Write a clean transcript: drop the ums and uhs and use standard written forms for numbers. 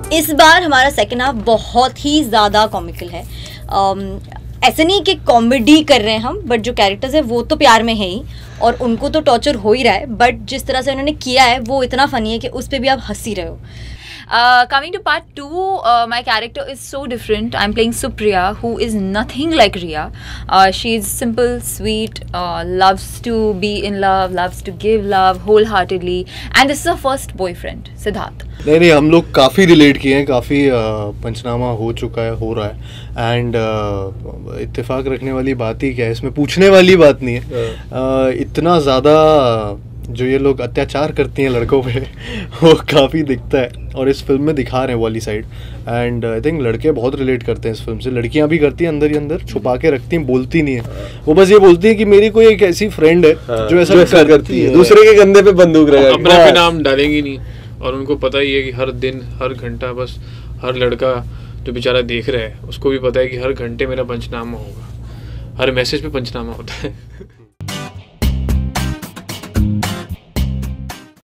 इस बार हमारा second half बहुत ही ज़्यादा कॉमिकल है। ऐसे नहीं कि कॉमेडी कर रहे हैं हम, बट जो कैरेक्टर्स है वो तो प्यार में है ही और उनको तो टॉर्चर हो ही रहा है, बट जिस तरह से उन्होंने किया है वो इतना फनी है कि उस पर भी आप हंस ही रहे हो। Coming to part 2, my character is so different. I'm playing Supriya, who is nothing like Riya. She's simple, sweet, loves to be in love, loves to give love wholeheartedly, and this is her first boyfriend, Siddharth. नहीं, हम लोग काफ़ी relate किए हैं, काफ़ी पंचनामा हो चुका है, हो रहा है। एंड इत्तेफाक रखने वाली बात ही क्या है, इसमें पूछने वाली बात नहीं है। इतना ज़्यादा जो ये लोग अत्याचार करती हैं लड़कों पे वो काफ़ी दिखता है और इस फिल्म में दिखा रहे हैं वाली साइड। एंड आई थिंक लड़के बहुत रिलेट करते हैं इस फिल्म से। लड़कियां भी करती हैं, अंदर ही अंदर छुपा के रखती हैं, बोलती नहीं है। वो बस ये बोलती है कि मेरी कोई एक ऐसी फ्रेंड है जो ऐसा करती है, दूसरे के कंधे पे बंदूक रखेगी, अपना भी नाम डालेंगी नहीं। और उनको पता ही है कि हर दिन हर घंटा, बस हर लड़का जो बेचारा देख रहा है उसको भी पता है कि हर घंटे मेरा पंचनामा होगा, हर मैसेज पे पंचनामा होता है।